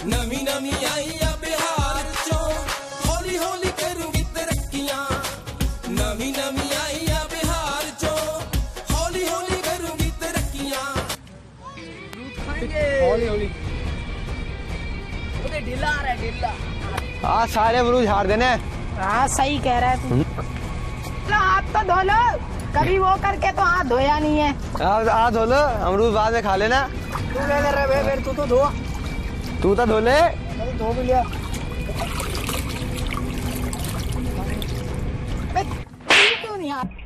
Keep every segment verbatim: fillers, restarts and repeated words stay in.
नवी नवी आई आ बिहार चो हौली हौली करूंगी तरक्कियां। नवी नवी आई आ बिहार चो हौली हौली करूंगी तरक्कियां। हौली हौली ढीला आ रहा है ढीला। हाँ सारे अमरूद झाड़ देने। हाँ सही कह रहा है तू। हाथ तो धो लो, कभी वो करके तो हाथ धोया नहीं है। हाथ धो लो, अमरूद बाद में खा लेना। तू क्या कर रहा है? तू तो धो, तू तो धो ले। धो भी लिया। क्यों नहीं हाथ?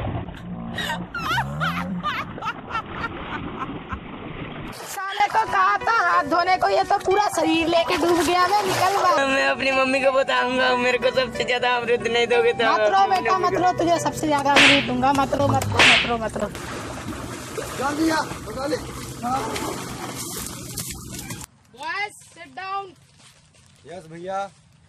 साले को कहा था हाथ धोने को, ये तो पूरा शरीर लेके डूब गया। मैं निकल गया। मैं अपनी मम्मी को बताऊंगा मेरे को सबसे ज्यादा अमरूद नहीं दोगे तो। मत रो बेटा मत रो, तुझे सबसे ज्यादा अमरूद दूंगा। मत रो मत रो मत रो मत रो। जल्दी आ, बता ले। Boys sit down. यस भैया।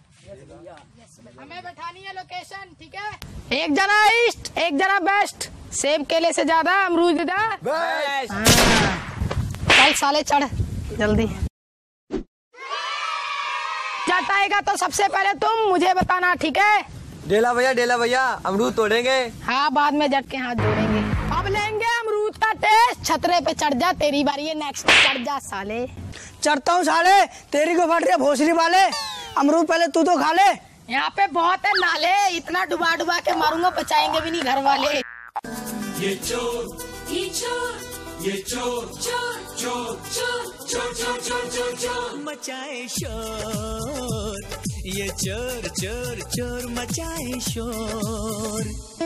हमें बैठानी है लोकेशन, ठीक है? एक जना ईस्ट, एक जना वेस्ट। सेब केले से ज्यादा अमरूद दा बेस्ट। चल साले चढ़ जल्दी। जट आएगा तो सबसे पहले तुम मुझे बताना, ठीक है? डेला भैया डेला भैया अमरूद तोड़ेंगे। हाँ बाद में जट के हाथ जोड़ेंगे। अब लेंगे अमरूद का टेस्ट। छतरे पे चढ़ जा, तेरी बारी है नेक्स्ट। चढ़ जा साले। चढ़ता हूँ साले, तेरी को फट रही है भोसड़ी वाले। अमरूद पहले तू तो खा ले। यहाँ पे बहुत है नाले, इतना डुबा डुबा के मारूंगा बचाएंगे भी नहीं घर वाले। ये चोर ये चोर ये चोर चोर चोर चोर चोर चोर चोर चोर चोर मचाए शोर, ये चोर चोर चोर मचाए शोर।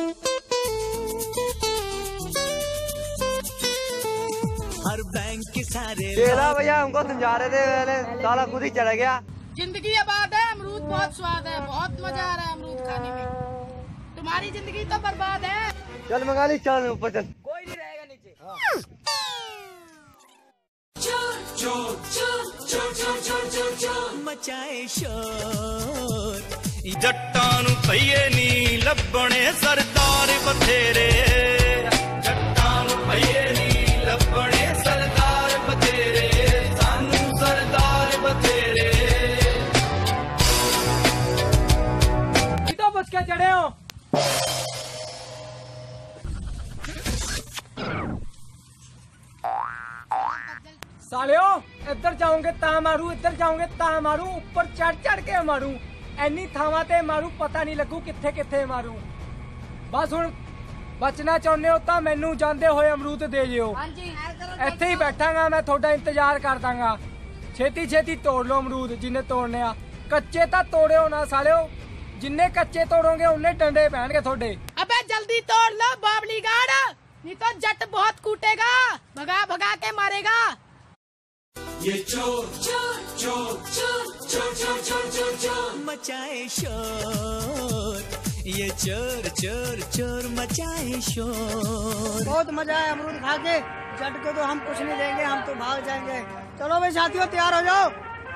हर बैंक के सारे डेला भैया हमको समझा रहे थे, पहले साला खुद ही चढ़ गया। जिंदगी आबाद है, अमरूद बहुत स्वाद है, बहुत मजा आ रहा है अमरूद खाने में। तुम्हारी जिंदगी तो बर्बाद है। चल मंगाली चल ऊपर चल। कोई नहीं रहेगा नीचे। चोर चोर चोर चोर चोर चोर चोर चोर मचाए शोर। जट्टान पईए नी लब्बणे सरदार बथेरे। जट्टान पईए नी लब्बणे सरदार बथेरे। सानू सरदार बथेरे। तो बच के चढ़े हो। सालियो इधर जाओगे ता मारू, इधर जाओगे ता मारू, ऊपर चढ़ चढ़ के मारू। एनी थावां ते मारू पता नहीं लगू किथे किथे मारू। बस हुण बचना चाਹੁੰਦੇ हो ਤਾਂ ਮੈਨੂੰ ਜਾਂਦੇ ਹੋਏ अमरूद दे जियो। ਇੱਥੇ ही बैठांगा मैं, थोड़ा इंतजार कर दांगा। छेती छेती तोड़ लो अमरूद जिन्ने तोड़ने आ। कच्चे तो तोड़ियो ना सालियो, जिन्ने कच्चे तोड़ोगे उन्ने डंडे पैणगे थोड़े। अबे जल्दी तोड़ लो बावली गाड़, नहीं तो जट बहुत कूटेगा, भगा भगा के मारेगा। ये चोर चोर चोर चोर चोर चोर चोर चोर चोर मचाए शोर, ये चोर चोर चोर मचाए शोर। बहुत मजा है अमरूद खा के। जट को तो हम कुछ नहीं देंगे, हम तो भाग जाएंगे। चलो भाई साथियों तैयार हो जाओ।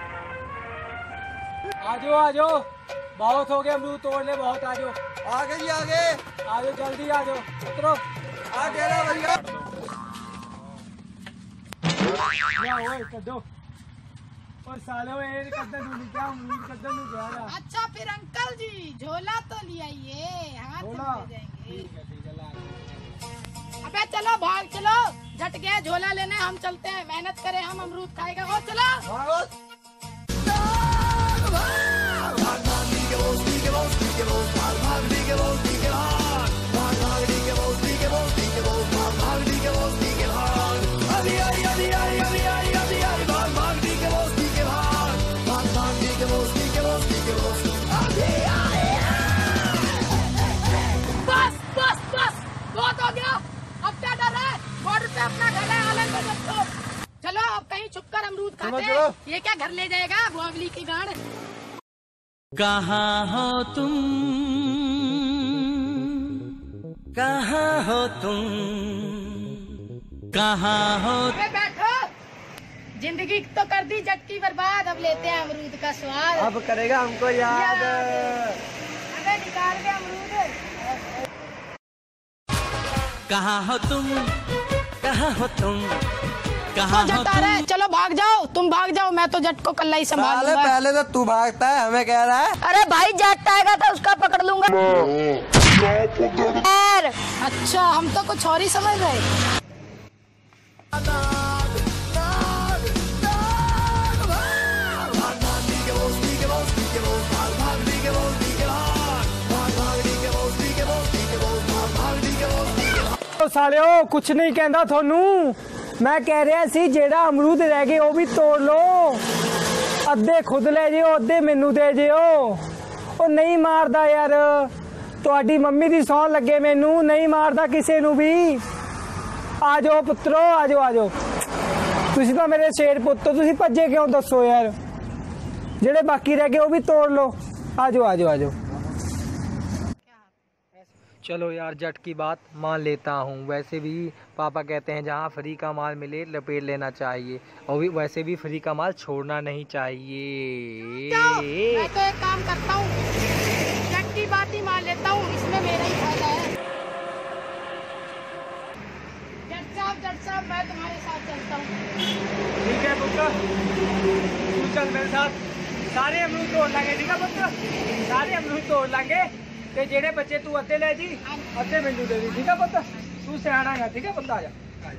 आजो आजो, बहुत हो गए अमरूद तोड़ ले, बहुत आजो। आगे जी आगे आजो, जल्दी आजो। उतरो आगे ना भैया। कद्दो और सालों में कद्दन ढूंढी क्या अमरूद कद्दन ढूंढ गया। अच्छा फिर अंकल जी झोला तो ले आइए, हाथ झोला में देंगे। अबे चलो भाग चलो, झट गया झोला लेने, हम चलते हैं। मेहनत करें हम, अमरूद खाएगा। ओ चलो बस बस बस बहुत हो गया। अब क्या डर है, बॉर्डर पे अपना घर है, आलम में मत दो। चलो अब कहीं छुपकर अमरूद खाते हैं। ये क्या घर ले जाएगा बावली की गाड़। कहाँ हो तुम, कहाँ हो तुम, कहाँ हो। अबे बैठो, जिंदगी तो कर दी जट की बर्बाद। अब लेते हैं अमरूद का स्वाद। अब करेगा हमको याद। अबे निकाल के अमरूद। कहाँ हो तुम, कहाँ हो तुम, तो जट आ रहा है, चलो भाग जाओ, तुम भाग जाओ, मैं तो जट को कल्ला ही संभाल लूंगा। पहले तो तू भागता है, हमें कह रहा है। अरे भाई जट आएगा तो उसका पकड़ लूंगा। अच्छा हम तो कुछ और ही समझ रहे। सालियो कुछ नहीं कहता थोनू, मैं कह रहा सी जेड़ा अमरूद रह गए वो भी तोड़ लो, अद्धे खुद ले जियो अद्धे मैनू दे जियो। ओ नहीं मारदा यार, तुहाडी मम्मी दी सौं लगे मैनू, नहीं मारदा किसे नू भी। आ जाओ पुत्रो, आ जाओ आ जाओ, तुसी तो मेरे शेर पुत्त, तुसी भज्जे क्यों दसो यार। जेड़े बाकी रह गए वो भी तोड़ लो, आ जाओ आ जाओ आ जाओ। चलो यार जट की बात मान लेता हूँ, वैसे भी पापा कहते हैं जहाँ फ्री का माल मिले लपेट लेना चाहिए, और भी वैसे भी फ्री का माल छोड़ना नहीं चाहिए। मैं तो एक काम करता हूँ, जट की बात ही मान लेता हूँ, इसमें मेरा ही फायदा है। जट साहब जट साहब मैं तुम्हारे साथ चलता हूँ। ठीक है पुत्र, तू चल मेरे साथ, सारे अमरूद तोड़ लांगे। ठीक है पुत्र, सारे अमरूद तोड़ लांगे, ते जेड़े बच्चे तू अद्धे ले जी अद्धे मैनू दे दी। ठीक है पुत्र, तू सियाना है। ठीक है पुत्र, आ जा।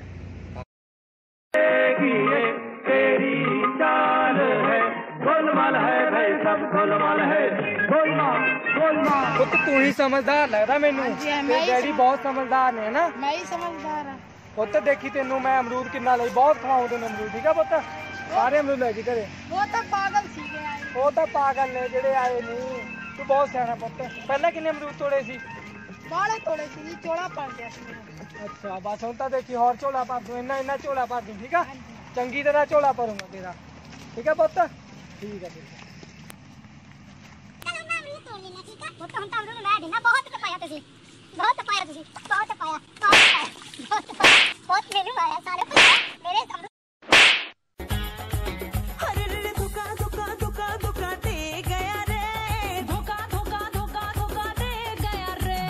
तेरी चाल है गोलमाल है भाई, सब गोलमाल है, गोलमाल गोलमाल। पुत्र तू ही समझदार लग रहा मैनू, तेरे डैडी बहुत समझदार ने ना। मैं ही समझदार हूँ पुत्र, देखी तेनू मैं अमरूद किन्ना ले, बहुत खवाऊं तेन अमरूद। ठीक है पुत्र, सारे अमरूद ले जी घरे। वो तो पागल सीधे आए, वो तो पागल ने जेड़े आए नहीं, तू बहुत सियाना पुत्र। पहले किन्ने अमरूद तोड़े सी? बाले तोड़े सी, चोला पड़ गया। अच्छा बस हम तो देखी और झोला भर दूं, इन्ना इन्ना झोला भर दूं। ठीक है, चंगी तरह झोला भरूंगा तेरा। ठीक है पुत्र, ठीक है। बहुत तपाया तुसी, बहुत तपाया तुसी, बहुत तपाया, बहुत तपाया, बहुत तपाया, बहुत मेनू आया सारे मेरे अमरूद। अरे रे धोखा धोखा धोखा धोखा दे गया रे, धोखा धोखा धोखा धोखा दे गया रे।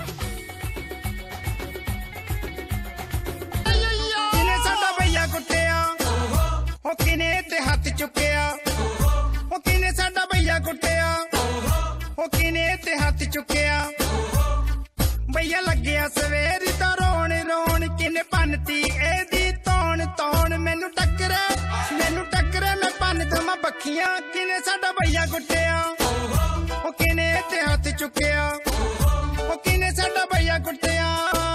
किने साडा भैया कुटिया, ओ किने ते हथ चुकिया, ओ किने साडा भैया कुटिया, ओ किने ते हथ चुकिया। भैया लग्या सवेरी तो रोन रोन, किने पनती एदी तौन तौन। मैनू टकरे मैनू टकरे मैं पन दमा बखियां, किने साडा भैया कुटिया, ओ किने ते हथ चुकिया, ओ किने साडा भैया कुटिया।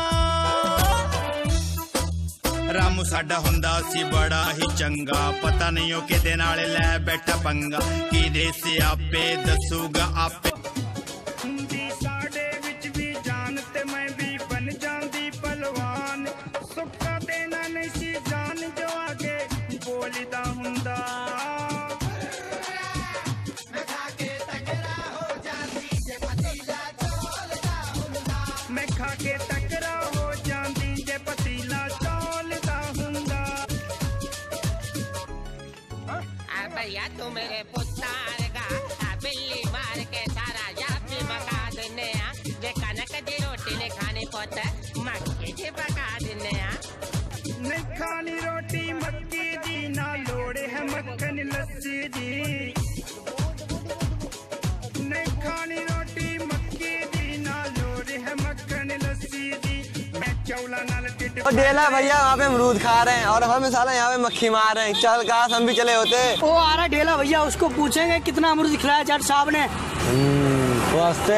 रामू साडा हुंदा सी बड़ा ही चंगा, पता नहीं ओ किदे नाल लै बैठा पंगा, किदे सियापे दसूगा आपे। हुंदी साडे विच भी जान ते मैं भी बन जांदी पहलवान, सुक्का देना नहीं सी जान जो आगे बोलीदा हुंदा। मैं खा के टकरा हो जांदी जे पतीला चोलदा हुंदा, मैं खा के टकरा हो जांदी जे पतीला चोलदा हुंदा। भैया तू मेरे पुत्तार का बिल्ली मार के सारा याद मका देने आ, जे कनक दी रोटी ने खानी पुत मक्की जी पका देने आ। नहीं खानी रोटी मक्की दी, ना लोड़े है मक्खन लस्सी दी। नहीं खानी रोटी मक्की दी, ना लोड़े है मक्खन लस्सी दी। मैं चौला नाल टिट डेला भैया वहाँ पे अमरूद खा रहे हैं और हम साला यहाँ पे मक्खी मार रहे हैं। चल काश हम भी चले होते। वो आ रहा ढेला भैया, उसको पूछेंगे कितना अमरूद खिलाया जट साहब ने। वास्ते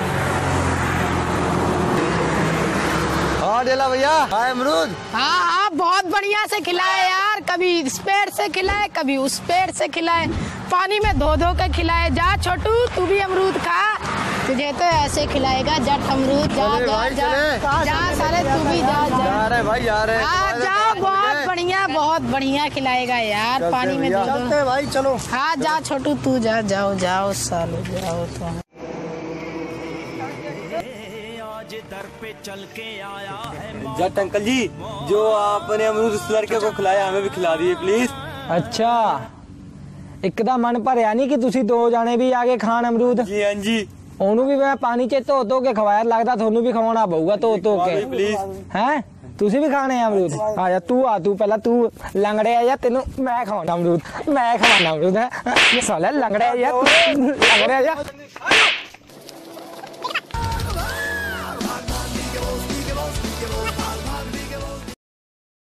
हाँ डेला भैया, हाय अमरूद। हाँ हाँ बहुत बढ़िया से खिलाए यार, कभी इस पेड़ से खिलाए कभी उस पेड़ से खिलाए, पानी में धो धो के खिलाए। जा छोटू तू भी अमरूद खा, तुझे तो ऐसे खिलाएगा जट अमरूद। जा जा जा जा सारे तू भी जा जा जा रहे भाई, जा रहे। हाँ जाओ, बहुत बढ़िया बहुत बढ़िया खिलाएगा यार, पानी में धो दो भाई। चलो हाँ जा छोटू तू जा, जाओ जाओ सालो जाओ तुम। दर पे चल के आया है जट अंकल जी, जो आपने अमरूद उस लड़के को खिलाया हमें भी खिला दिए प्लीज। अच्छा एक दा मन भरिया नहीं कि तुसी दो जाने भी आगे खान अमरूद? जी हाँ जी। ओनू भी मैं पानी च धो धो के खवाया, लगता थोनू भी खवाना पऊगा धो धो के प्लीज। हैं ਤੁਸੀਂ ਵੀ ਖਾਣੇ ਆ ਅਮਰੂਦ? ਆ ਜਾ ਤੂੰ ਆ ਤੂੰ ਪਹਿਲਾਂ ਤੂੰ ਲੰਗੜਿਆ ਜਾਂ ਤੈਨੂੰ ਮੈਂ ਖਵਾਉਣਾ ਅਮਰੂਦ ਮੈਂ ਖਵਾਉਣਾ ਅਮਰੂਦ ਹੈ ਇਹ ਸਾਲਾ ਲੰਗੜਿਆ ਜਾਂ ਲੰਗੜਿਆ ਜਾਂ Bye.